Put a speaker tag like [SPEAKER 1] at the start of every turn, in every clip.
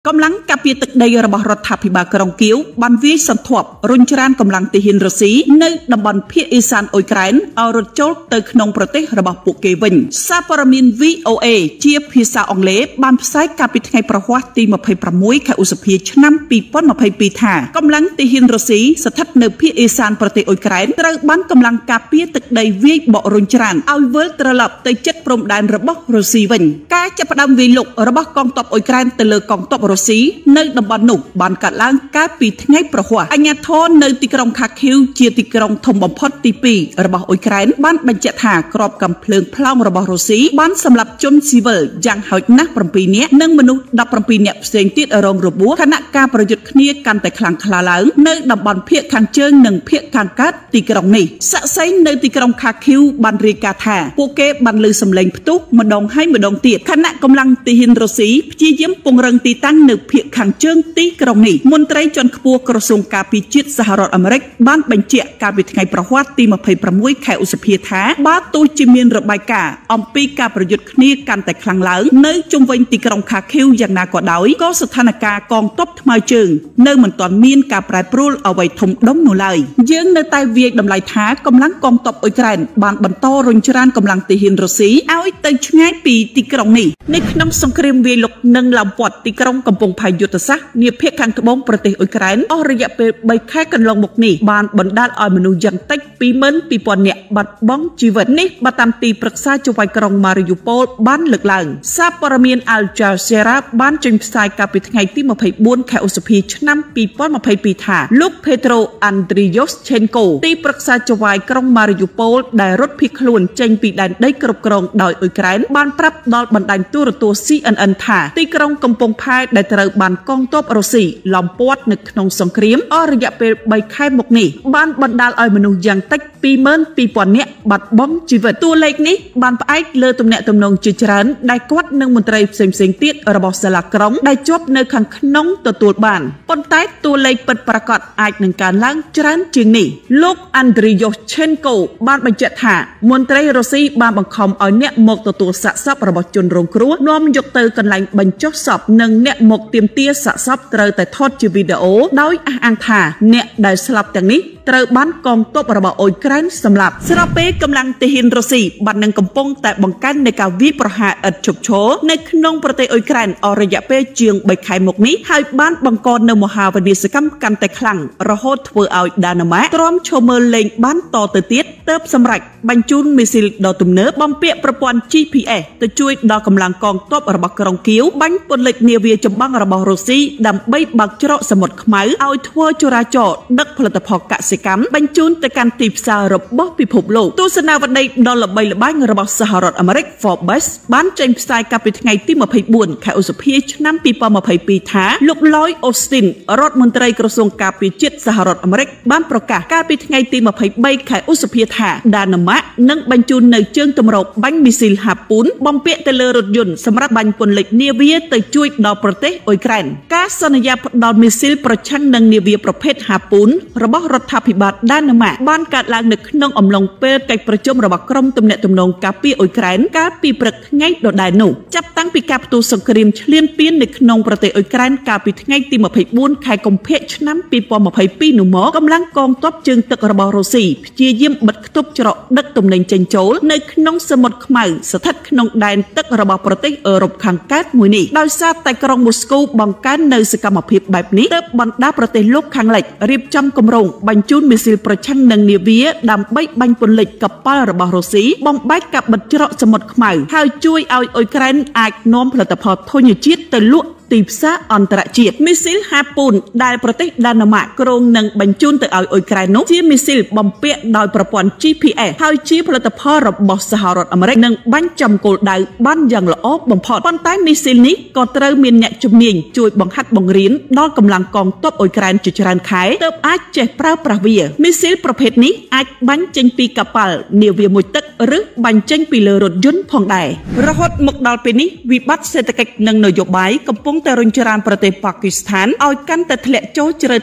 [SPEAKER 1] กำลังกับปีตึกได้ระบอบรัฐพิบาลกรองกิ้วบันวีสันทวบรุนจรานกำลังตีหินรัสซีในดับบันเพียอีสานอุยแกรนเอารถโจลเตอขนมประเทศระบอบปุกเกวินซาปรามิน VOA เจียพิซาองเล่บันไซกับปีไงประวัติตีมาภัยประมวยแค่อุสเพียชน้ำปีป้อนมาภัยปีท่ากำลังตีหินรัสซีสถัดเนเพียอีสานประเทศอุยแกรนตระบันกำลังกับปีตึกได้วีบรุนจรานเอาเวลตระลับเตจัดพรมแดนระบอบรัสซีวินการจะประดามวีลุกระบอบกองทัพอุยแกรนเตลกองทัพรัสซีในดับบันนุบันกัดล้างการปีไงประวัติอัญญาทอนในติกรองคาคิวเจียติกรองทมบพอดตีปีระบอบอุยแกรนบ้านบรรจัดหากรอบกำเพลิงพล่องระบอบรัสซีบ้านสำหรับจนซีเวลยังหอยนักประปีนี้นึ่งมนุษย์ดับประปีนี้เสียงติดอารมณ์ระบุคณะการประยุทธ์เนียกันแต่คลังคลาหลังในดับบันเพียขังเชิงหนึ่งเพียขังกัดติกรองนี้สะไซในติกรองคาคิวบันริกาธาโปเกบันลือสำเร็จตุกมาดองให้มาดองเตียคณะกำลังตีหินรัสซีจีเยี่ยมปงรังตีตั้งหนึ่งเพียขังเชิงตีกรองนี้มนตรีจนขบวนกระทรวงการพิจิตสหรัฐอเมริกบ้านบรรเจาะการวิทย์ไงประวัติตีมาภัยประมวยแขอุสเพียท้าบ้าตูจิมีนระบายกาอมปีการประยุทธ์เนียกันแต่คลังหลังในจุมวันติกรองคาคิวอย่างนากว่าดอยก็สถานการณ์กองทัพทำไมจึงในเหมือนตอนมีนการปลายปลุลเอาไว้ทมด้มหนูเลยยื่นในใต้เวียดดำไหลท้ากำลังกองทัพอุยแกรนบานบรรโตรุนจรานกำลังตีหินรัสซีเอาไอ้เตยง่ายปีติกรองนี้ในขนมสงครามเวลกนังลำปอดติกรองกำปงพายุตซักเนียเพียขังกระบองประเทศอุยแกรนอระยะเปใบแค่กันลงหมกนี่บานบรรดาออยมนุษย์ยังเต็กปีเหมือนปีปอนเนี่ยบัดบ้องชีวิตนี่บัตันตีปรึกษาจวัยกรองมาริยูโปลบ้านเหลือหลังซาปรามีนอัลจาเซราบ้านจึงสายกับปีไงที่มาภัยบุญแค่อุสพีชน้ำปีป้อนมาภัยปีถาลูกเพโตรอันดริยสเชนโกตีปรึกษาจวัยกรองมาริยูโปลได้รถพิคลุนเจงปีแดนได้กรบกรองโดยอุยแกรนบ้านปรับดอลบันไดตัวCNNถาตีกรองกำปงพายได้เตอร์บันกองทัพรัสเซียลำปอดนึกขนมสงครามอระยะเปใบแค่หมกนี่บ้านบรรดาออยมนุษย์ยังเต็กปีเหมือนปีปอนเนี่ยบัดบ้องชีวิตตัวเล็กนี้บ้านไอเลือตุ่มเนี่ยตุ่มนงจิจรันได้กวดนึงมนตรีเสียงเตี้ยระบบสลักกรองได้จบในขังขนมตัวบ้านปนใต้ตัวเล็กเปิดประกอบไอหนึ่งการล้างจรันจึงนี่ลูกอันดริโยเชนโกบ้านบรรจัดหามนตรีรัสเซียบ้านบังคอมเอาเนี่ยหมกตัวสะซับระบบจนโรงครัวน้อมยกเตอกันไหลบรรจบสอบหนึ่งเนี่ยหมกเตรียมเตี้ยสะซับเตอแต่ทอดจีวิดีโอโดยอ่างถาเนี่ยได้สลับอย่างนี้เตอบ้านกองทัพระบบอุยแกรนสำหรับสระเปกำลังตีหินรัสเซียบันนังกำปงแต่บังกันในการวิประหารอัดฉุบโชในขนมประเทศอุยแกรนอระยะเปเจียงใบไข่หมกนี้ให้บ้านบังกรในมหาวดีสกัมกันแต่คลังระหดเวอเอาดานามะตรอมโชเมเลงบ้านต่อเติร์เติบสำหรับบรรจุมิสซิลดอตุมเนื้อบอมเปียประปอน GPS จะช่วยดอกำลังกองทัพระบบกรองกิ้วบังปนเล็กเนียเวียจำบังระบบรัสเซียดำใบบักเจาะสมุดขมายเอาทั่วจุราจอดักผลิตภัณฑ์กสิกรรมบรรจุแต่การตีบสารระบบพิภพโลกตัวสนาวันใดดอลลาร์ใบละบ้านระบบสหรัฐอเมริกฟอร์บัสบ้านเจมส์ไซกับปีไงที่มาภัยบุญแค่อุสเพียชน้ำปีปอมาภัยปีท้าลูกลอยออสตินรัฐมนตรีกระทรวงการพิจิตสหรัฐอเมริกบ้านประกาศการปีไงที่มาภัยใบแค่อุสเพียท้าดานามะนั่งบรรจุในเชิงตำรวจบังมิสซิลหาปูนบอมเปียเตเลรถยนต์สำหรับบังปนเหล็กเนียเวียเตยช่วยดอประเทศอุยแกรนการสัญญาดอมิสซิลประชันนังเนียเวียประเภทหาปูนระบบรัฐพิบาลด้านนามะบ้านการลางนึกน้องอมลงเปิดไก่ประจุระบบกรมตำแหน่งตำนงกาปีอุยแกรนกาปีปรึกไงโดดได้หนูจับตั้งปีกาประตูสงครามเฉลี่ยเปี้ยนในขนมประเทศอุยแกรนกาปีไงตีมาภัยบุญไข่กงเพชน้ำปีปอมาภัยปีหนูหมอกำลังกองทัพจึงตึกระบบรัสเซียเจียเยี่ยมบัดขตุบจระดักตำแหน่งเจนโจลในขนมสมุดขมายสถัดขนมแดนตึกระบบประเทศยุโรปขังกัดมวยนี่โดยซาแต่กรองมอสโกบังการในสกรรมภิบแบบนี้เติบบรรดาประเทศโลกขังเหล็กรีบจำกำรงบรรจุมิสซิลประชันนังเนียเวียดำใบบังปนเหล็กกับป้าระบารัสเซียบอมใบกับบัดเจาะสมุดขมายให้ช่วยเอาอุยแกรนอาจน้อมผลิตภัณฑ์โทนิจิตแต่ลุตีบซาอันตรจิตมิสซิลฮาปูนได้ประเทศดานามะกรงนังบรรจุแต่เอาอุยแกรนที่มิสซิลบอมเปียโดยประปอน GPS ให้ชี้ผลิตภัณฑ์ระบบสหรัฐอเมริกนังบัญจำโกลได้บ้านอย่างละอ้อบอมพอดปนใต้มิสซิลนี้ก็เติมมีเนจุเมียนช่วยบังคับบังเรียนดอลกำลังกองทัพอุยแกรนจุจรันขายเติบอาจเจ็บปราประเวียมิสซิลประเภทนี้อาจบัญจังปีกับปัลเนียเวียมุตตึกหรือบัญจังปีเลรถยนต์พองได้ระหดหมกดอลปีนี้วิบัติเศรษฐกิจนังนโยบายกำปงแต่รุนจรานประเทศปากีสถานเอากันแต่ทะเลโจเจริญตื่น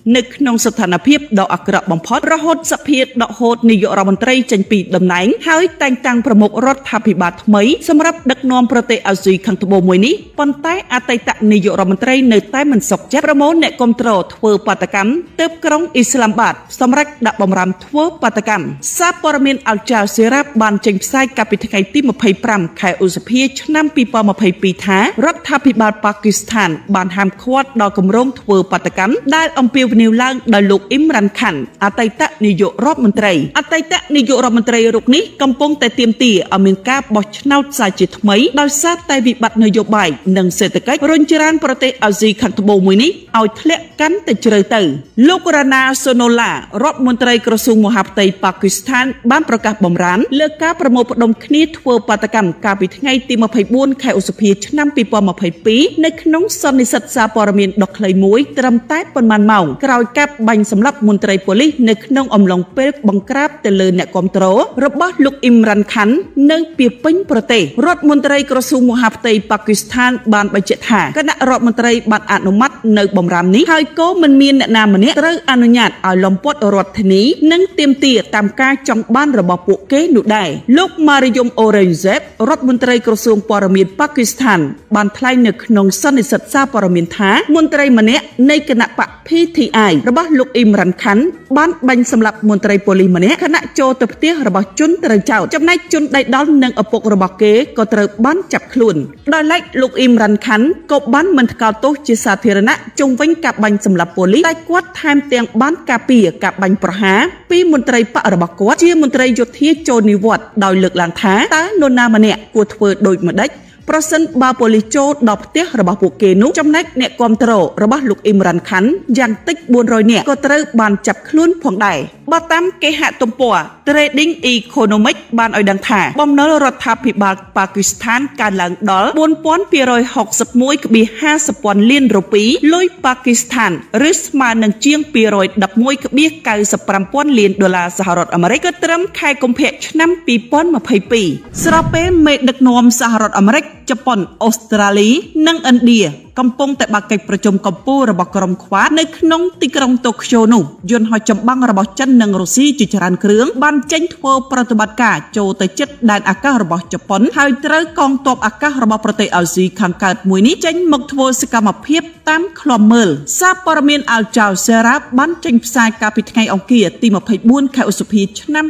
[SPEAKER 1] នៅក្នុងស្ថានភាពដ៏អាក្រក់បំផុតរហូតសភាដកហូតនាយករដ្ឋមន្ត្រីចេញពីតំណែងហើយតែងតាំងប្រមុខរដ្ឋាភិបាលថ្មីសម្រាប់ដឹកនាំប្រទេសអាស៊ីខាងត្បូងមួយនេះប៉ុន្តែអតីតនាយករដ្ឋមន្ត្រីនៅតែមិនសុខចិត្តប្រមូលអ្នកគ្រប់គ្រងធ្វើបាតកម្មទើបក្រុងអ៊ីស្លាមាបាតសម្រាប់ដាក់បំរាមធ្វើបាតកម្មសារព័ត៌មានអាល់ចាសេរ៉ាបានចេញផ្សាយកាលពីថ្ងៃទី25ខែឧសភាឆ្នាំ2022ថារដ្ឋាភិបាលប៉ាគីស្ថានបានហាមឃាត់ដល់គម្រោងធ្វើបាតកម្មដែលអំពាវនាវឡើងដោយលោកអ៊ីមរ៉ាន់ខាន់អតីតនាយករដ្ឋមន្ត្រីអតីតនាយករដ្ឋមន្ត្រីរូបនេះកំពុងតែទាមទារឲ្យមានការបោះឆ្នោតសាជាថ្មីដោយសារតែវិបត្តិនយោបាយនិងសេដ្ឋកិច្ចរុញច្រានប្រទេសអាស៊ីខាងត្បូងមួយនេះឲ្យធ្លាក់កាន់តែជ្រៅទៅលោករ៉ាណាសូណូឡារដ្ឋមន្ត្រីក្រសួងមហាផ្ទៃប៉ាគីស្ថានបានប្រកាសបំរានលើការប្រមូលផ្ដុំគ្នាធ្វើបាតកម្មកាលពីថ្ងៃទី24ខែឧសភាឆ្នាំ2022នៅក្នុងសន្និសីទសារព័ត៌មានដ៏ខ្លីមួយត្រឹមតែប៉ុន្មានម៉ោងក្រោយកាប់បាញ់សម្លាប់មន្ត្រីប៉ូលីសនៅក្នុងអំឡុងពេលបង្ក្រាបទៅលើអ្នកគាំទ្ររបស់លោកអ៊ីមរ៉ាន់ខាន់នៅពាពេញប្រទេសរដ្ឋមន្ត្រីក្រសួងមហាផ្ទៃប៉ាគីស្ថានបានបញ្ជាក់ថាគណៈរដ្ឋមន្ត្រីបានអនុម័តនៅបំរាមនេះហើយក៏មិនមានអ្នកណាម្នាក់ត្រូវអនុញ្ញាតឲ្យលំពត់រដ្ឋធានីនិងទាមទារតាមការចង់បានរបស់ពួកគេនោះដែរលោកម៉ារីយុមអូរេនហ្សេបរដ្ឋមន្ត្រីក្រសួងព័ត៌មានប៉ាគីស្ថានបានថ្លែងនៅក្នុងសន្និសីទសារព័ត៌មានថាមន្ត្រីម្នាក់នៃគណៈបក PTI របស់លោកអ៊ីមរ៉ាន់ខាន់បានបាញ់សម្លាប់មន្ត្រីប៉ូលីសម្នាក់ខណៈចូលទៅផ្ទះរបស់ជនត្រូវចោទចំណែកជនដៃដល់និងឪពុករបស់គេក៏ត្រូវបានចាប់ខ្លួនដោយឡែកលោកអ៊ីមរ៉ាន់ខាន់ក៏បានមិនថ្កោលទោសជាសាធារណៈជុំវិញការបាញ់សម្លាប់ប៉ូលីសតែគាត់ថែមទាំងបានការពារការបាញ់ប្រហារពីមន្ត្រីបករបស់គាត់ជាមន្ត្រីយោធាចូលនិវត្តន៍ដោយលើកឡើងថាតើនរណាម្នាក់គួរធ្វើដូចម្ដេចប្រសិនបើប៉ូលីសចូលដល់ផ្ទះរបស់ពួកគេនោះចំណែកអ្នកគាំទ្ររបស់លោកអ៊ីមរ៉ាន់ខាន់យ៉ាងតិច400នាក់ក៏ត្រូវបានចាប់ខ្លួនផងដែរបើតាមគេហទំព័រ Trading Economic បានឲ្យដឹងថាបំណុលរដ្ឋាភិបាលប៉ាគីស្ថានកើនឡើងដល់ 4261.50 លានរូពីលុយប៉ាគីស្ថានឬស្មើនឹងជាង 211.95 លានដុល្លារសហរដ្ឋអាមេរិកក៏ត្រឹមខែកុម្ភៈឆ្នាំ2022ស្របពេលមេដឹកនាំសហរដ្ឋអាមេរិកជប៉ុនអូស្ត្រាលីនិងឥណ្ឌាកំពុងតែបើកកិច្ចប្រជុំកំពូលរបស់ក្រុមខ្វាតនៅក្នុងទីក្រុងតូក្យូនោះយន្តហោះចម្បាំងរបស់ចិននិងរុស្ស៊ីជាច្រើនគ្រឿងបានចេញធ្វើប្រតិបត្តិការចូលទៅជិតដែនអាកាសរបស់ជប៉ុនហើយត្រូវកងទ័ពអាកាសរបស់ប្រទេសអាស៊ីខាងកើតមួយនេះចេញមកធ្វើសកម្មភាពតាមឃ្លាំមើលសារព័ត៌មានអាល់ចាសេរ៉ាបានចេញផ្សាយកាលពីថ្ងៃអង្គារទី24ខែឧសភាឆ្នាំ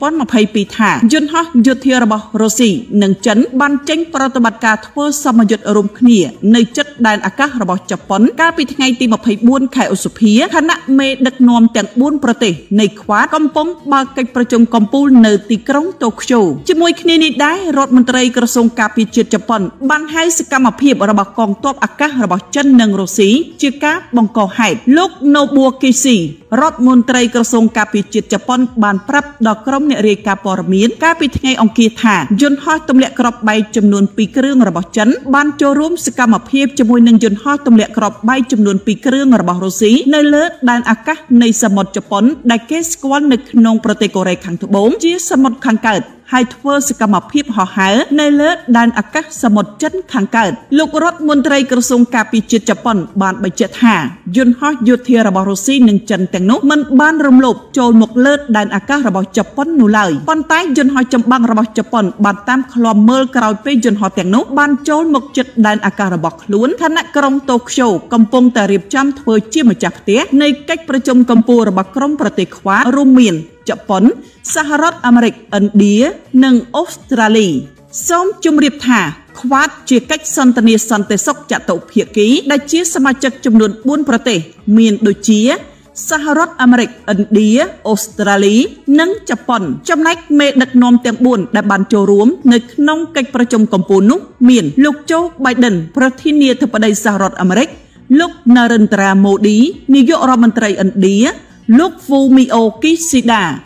[SPEAKER 1] 2022ថាយន្តហោះយោធារបស់រុស្ស៊ីនិងចិនបានចេញប្រតិបត្តិការធ្វើសមយុទ្ធរួមគ្នានៅជិតដែនអាកាសរបស់ជប៉ុនកាលពីថ្ងៃទី24ខែឧសភាខណៈមេដឹកនាំទាំង4ប្រទេសនៃខ្វាតកំពុងបើកកិច្ចប្រជុំកំពូលនៅទីក្រុងតូក្យូជាមួយគ្នានេះដែររដ្ឋមន្ត្រីក្រសួងការពារជាតិជប៉ុនបានហៅសកម្មភាពរបស់កងទ័ពអាកាសរបស់ចិននិងរុស្ស៊ីជាការបង្កហេតុលោក Nobuo Kishi រដ្ឋមន្ត្រីក្រសួងការពារជាតិជប៉ុនបានប្រាប់ដល់ក្រុមអ្នករាយការណ៍ព័ត៌មានកាលពីថ្ងៃអង្គារថាយន្តហោះទម្លាក់គ្រាប់បែកចំនួន2គ្រឿងរបស់ចិនបានចូលរួមសកម្មភាពជាមួយនឹងយន្តហោះទម្លាក់គ្រាប់បែកចំនួន2គ្រឿងរបស់រុស្ស៊ីនៅលើដែនអាកាសនៃសមុទ្រជប៉ុនដែលគេស្គាល់នៅក្នុងប្រទេសកូរ៉េខាងត្បូងជាសមុទ្រខាងកើតហើយធ្វើសកម្មភាពហោះហើរនៅលើដែនអាកាសសមុទ្រចិនខាងកើតលោករដ្ឋមន្ត្រីក្រសួងការពារជាតិជប៉ុនបានបញ្ជាក់ថាយន្តហោះយោធារបស់រុស្ស៊ីនិងចិនទាំងនោះមិនបានរំលោភចូលមកលើដែនអាកាសរបស់ជប៉ុននោះឡើយប៉ុន្តែយន្តហោះចម្បាំងរបស់ជប៉ុនបានតាមឃ្លាំមើលក្រោយពេលយន្តហោះទាំងនោះបានចូលមកជិតដែនអាកាសរបស់ខ្លួនខណៈក្រុងតូក្យូកំពុងតែរៀបចំធ្វើជាម្ចាស់ផ្ទះនៃកិច្ចប្រជុំកំពូលរបស់ក្រុមប្រទេសខ្វាតរួមមានជប៉ុនសហរដ្ឋអាមេរិកឥណ្ឌានិងអូស្ត្រាលីសូមជម្រាបថាខ្វាតជាកិច្ចសន្ទនាសន្តិសុខចតុភាគីដែលជាសមាជិកចំនួន4ប្រទេសមានដូចជាសហរដ្ឋអាមេរិកឥណ្ឌាអូស្ត្រាលីនិងជប៉ុនចំណែកមេដឹកនាំទាំង4ដែលបានចូលរួមនៅក្នុងកិច្ចប្រជុំកំពូលនោះមានលោកโจ Biden ប្រធានាធិបតីសហរដ្ឋអាមេរិកលោក Narendra Modi នាយករដ្ឋមន្ត្រីឥណ្ឌាលោក Fumio Kishida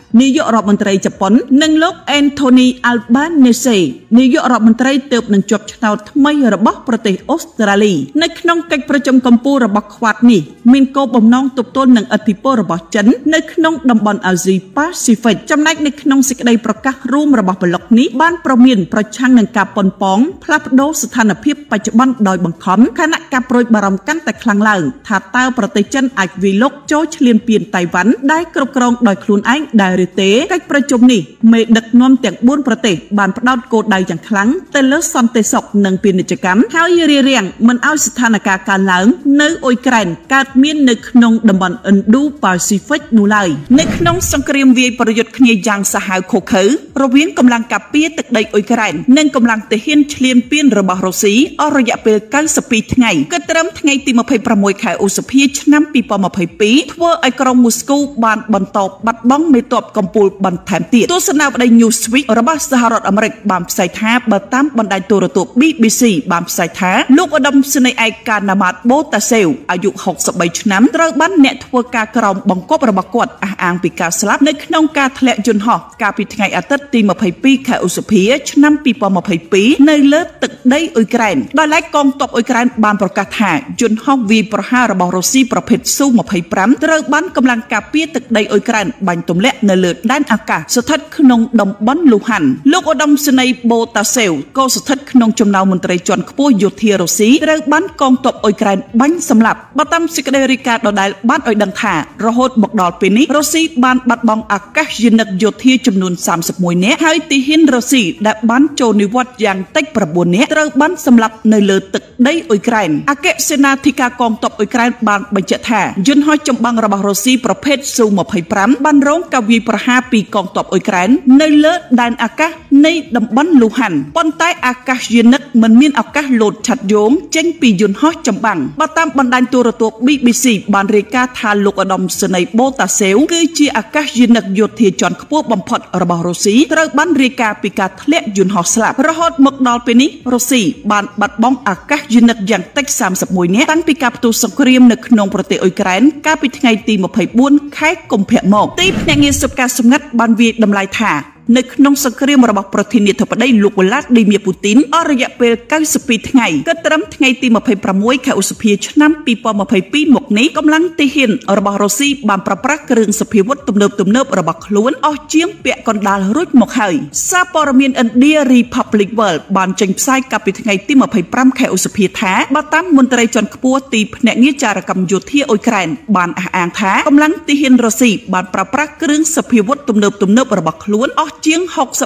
[SPEAKER 1] នាយករដ្ឋមន្ត្រីជប៉ុននិងលោក Anthony Albanese នាយករដ្ឋមន្ត្រីទើបនឹងជាប់ឆ្នោតថ្មីរបស់ប្រទេសអូស្ត្រាលីនៅក្នុងកិច្ចប្រជុំកម្ពុជារបស់ Quad នេះមានគោលបំណងទប់ទល់នឹងឥទ្ធិពលរបស់ចិននៅក្នុងតំបន់អាស៊ីប៉ាស៊ីហ្វិកចំណែកនៅក្នុងសេចក្តីប្រកាសរួមរបស់ប្លុកនេះបានប្រមានប្រឆាំងនឹងការប៉ុនប៉ងផ្លាស់ប្ដូរស្ថានភាពបច្ចុប្បន្នដោយបង្ខំខណៈការប្រួយបារម្ភកាន់តែខ្លាំងឡើងថាតើប្រទេសចិនអាចវាយលុកចូលឈ្លានពានតៃវ៉ាន់ដែលគ្រប់គ្រងដោយខ្លួនឯងដែរឬទេកិច្ចប្រជុំនេះមេដឹកនាំទាំង4ប្រទេសបានផ្ដោតគោលដៅយ៉ាងខ្លាំងទៅលើសន្តិសុខនិងពាណិជ្ជកម្មហើយរារាំងមិនឲ្យស្ថានភាពកើនឡើងនៅអ៊ុយក្រែនកើតមាននៅក្នុងតំបន់ Indo-Pacific នោះឡើយនៅក្នុងសង្គ្រាមវាយប្រយុទ្ធគ្នាយ៉ាងសាហាវឃោរឃៅរវាងកម្លាំងការពារទឹកដីអ៊ុយក្រែននិងកម្លាំងទាហានឈ្លានពានរបស់រុស្ស៊ីអស់រយៈពេល92ថ្ងៃគិតត្រឹមថ្ងៃទី26ខែឧសភាឆ្នាំ2022ធ្វើឲ្យក្រុងមូស្គូបានបន្តបាត់បង់មេទ័ពកំពូលបន្ថែមទៀតទស្សនាវដ្តី Newsweek របស់សហរដ្ឋអាមេរិកបានផ្សាយថាបើតាមបណ្ដាញទូរទស្សន៍ BBC បានផ្សាយថាលោកឧត្តមសេនីយ៍ឯកកាណាម៉ាតបូតាសេវអាយុ63ឆ្នាំត្រូវបានអ្នកធ្វើការក្រោមបង្គាប់របស់គាត់អះអាងពីការស្លាប់នៅក្នុងការធ្លាក់យន្តហោះកាលពីថ្ងៃអាទិត្យទី22ខែឧសភាឆ្នាំ2022នៅលើទឹកដីអ៊ុយក្រែនដោយឡែកកងទ័ពអ៊ុយក្រែនបានប្រកាសថាយន្តហោះវាយប្រហាររបស់រុស្ស៊ីប្រភេទ Su-25 ត្រូវបានកម្លាំងការពារទឹកដីអ៊ុយក្រែនបាញ់ទម្លាក់នៅលើដែនអាកាសស្ថិតក្នុងតំបន់លូហាន់លោកឧត្តមសេនីយ៍បូតាសេវក៏ស្ថិតក្នុងចំណោមមន្ត្រីជាន់ខ្ពស់យោធារុស្ស៊ីត្រូវបានកងទ័ពអ៊ុយក្រែនបាញ់សម្លាប់បើតាមសេចក្តីរាយការណ៍ដដែលបានឲ្យដឹងថារហូតមកដល់ពេលនេះរុស្ស៊ីបានបាត់បង់អាកាសយានិកយោធាចំនួន31នាក់ហើយទាហានរុស្ស៊ីដែលបានចូលនិវត្តន៍យ៉ាងតិច9នាក់ត្រូវបានសម្លាប់នៅលើទឹកដីអ៊ុយក្រែនអគ្គសេនាធិការកងទ័ពអ៊ុយក្រែនបានបញ្ជាក់ថាយន្តហោះចម្បាំងរបស់រុស្ស៊ីប្រភេទ Su-25 បានរងការវាយប្រហារពីកងទ័ពអ៊ុយក្រែននៅលើដែនអាកាសនៃតំបន់លូហាន់ប៉ុន្តែអាកាសយានិកមិនមានឱកាសលោតឆាត់យោងចេញពីយន្តហោះចម្បាំងបើតាមបណ្ដាញទូរទស្សន៍ BBC បានរាយការណ៍ថាលោកឧត្តមសេនីយ៍បូតាសេវគឺជាអាកាសយានិកយោធាជាន់ខ្ពស់បំផុតរបស់រុស្ស៊ីត្រូវបានរាយការណ៍ពីការធ្លាក់យន្តហោះស្លាប់រហូតមកដល់ពេលនេះរុស្ស៊ីបានបាត់បង់អាកាសយានិកយ៉ាងតិច31នាក់តាំងពីការផ្ទុះសង្គ្រាមនៅក្នុងប្រទេសអ៊ុយក្រែនកាលពីថ្ងៃទី24ខែកុម្ភៈមកទីភ្នាក់ងារស៊ើបការសម្ងាត់បានវាយតម្លៃថានៅក្នុងសង្គ្រាមរបស់ប្រធានាធិបតីលោកវ្លាឌីមៀពូទីនអស់រយៈពេល92ថ្ងៃគិតត្រឹមថ្ងៃទី26ខែឧសភាឆ្នាំ2022មកនេះកម្លាំងទាហានរបស់រុស្ស៊ីបានប្រប្រាស់គ្រឿងសព្វាវុធទំនើបរបស់ខ្លួនអស់ជាងពាក់កណ្ដាលរួចមកហើយសារព័ត៌មាន India Republic World បានចេញផ្សាយកាលពីថ្ងៃទី25ខែឧសភាថាបើតាមមន្ត្រីជាន់ខ្ពស់ទីភ្នាក់ងារចារកម្មយោធាអ៊ុយក្រែនបានអះអាងថាកម្លាំងទាហានរុស្ស៊ីបានប្រប្រាស់គ្រឿងសព្វាវុធទំនើបរបស់ខ្លួនអស់ជាង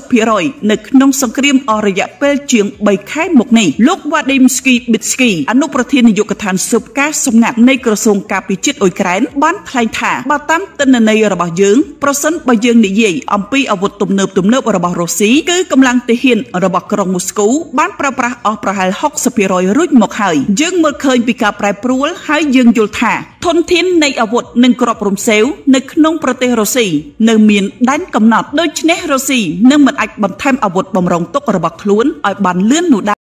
[SPEAKER 1] 60% នៅក្នុងសង្គ្រាមអស់រយៈពេលជាង3ខែមកនេះលោក Vladimir Bitsky អនុប្រធាននាយកដ្ឋានស៊ើបការសម្ងាត់នៃក្រសួងការពារជាតិអ៊ុយក្រែនបានថ្លែងថាបើតាមទិន្នន័យរបស់យើងប្រសិនបើយើងនិយាយអំពីអាវុធទំនើបរបស់រុស្ស៊ីគឺកម្លាំងទាហានរបស់ក្រុងមូស្គូបានប្រើប្រាស់អស់ប្រហែល 60% រួចមកហើយយើងមើលឃើញពីការប្រែប្រួលហើយយើងយល់ថាធនធាននៃអាវុធនិងគ្រាប់រំសេវនៅក្នុងប្រទេសរុស្ស៊ីនៅមានដែនកំណត់ដូច្នេះរុស្ស៊ីនឹងមិនអាចបន្ថែមអាវុធបំរុងទុករបស់ខ្លួនឲ្យបានលឿននោះដែរ